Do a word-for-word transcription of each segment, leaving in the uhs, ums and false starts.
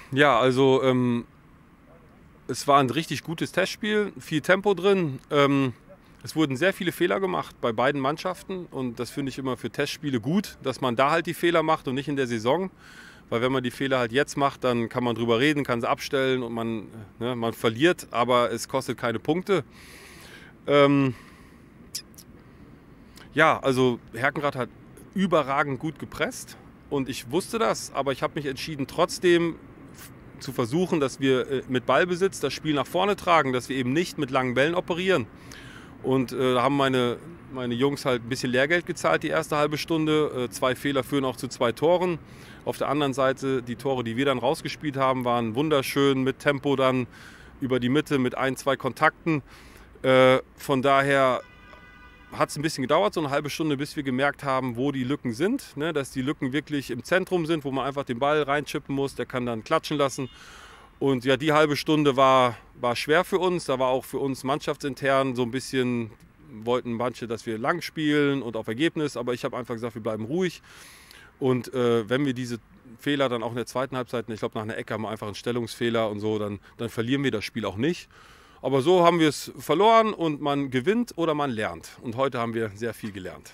Ja, also ähm, es war ein richtig gutes Testspiel, viel Tempo drin. Ähm, es wurden sehr viele Fehler gemacht bei beiden Mannschaften und das finde ich immer für Testspiele gut, dass man da halt die Fehler macht und nicht in der Saison. Weil wenn man die Fehler halt jetzt macht, dann kann man drüber reden, kann sie abstellen und man, ne, man verliert, aber es kostet keine Punkte. Ähm, ja, also Herkenrath hat überragend gut gepresst und ich wusste das, aber ich habe mich entschieden trotzdem zu versuchen, dass wir mit Ballbesitz das Spiel nach vorne tragen, dass wir eben nicht mit langen Bällen operieren. Und äh, da haben meine, meine Jungs halt ein bisschen Lehrgeld gezahlt die erste halbe Stunde. Äh, zwei Fehler führen auch zu zwei Toren. Auf der anderen Seite, die Tore, die wir dann rausgespielt haben, waren wunderschön mit Tempo dann über die Mitte mit ein, zwei Kontakten. Äh, von daher hat es ein bisschen gedauert, so eine halbe Stunde, bis wir gemerkt haben, wo die Lücken sind. Ne? Dass die Lücken wirklich im Zentrum sind, wo man einfach den Ball reinchippen muss. Der kann dann klatschen lassen. Und ja, die halbe Stunde war, war schwer für uns. Da war auch für uns mannschaftsintern so ein bisschen, wollten manche, dass wir lang spielen und auf Ergebnis. Aber ich habe einfach gesagt, wir bleiben ruhig. Und äh, wenn wir diese Fehler dann auch in der zweiten Halbzeit, ich glaube nach einer Ecke haben wir einfach einen Stellungsfehler und so, dann, dann verlieren wir das Spiel auch nicht. Aber so haben wir es verloren und man gewinnt oder man lernt. Und heute haben wir sehr viel gelernt.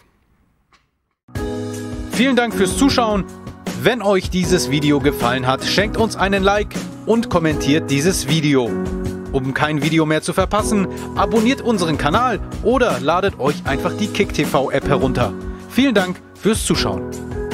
Vielen Dank fürs Zuschauen. Wenn euch dieses Video gefallen hat, schenkt uns einen Like und kommentiert dieses Video. Um kein Video mehr zu verpassen, abonniert unseren Kanal oder ladet euch einfach die KickTV App herunter. Vielen Dank fürs Zuschauen.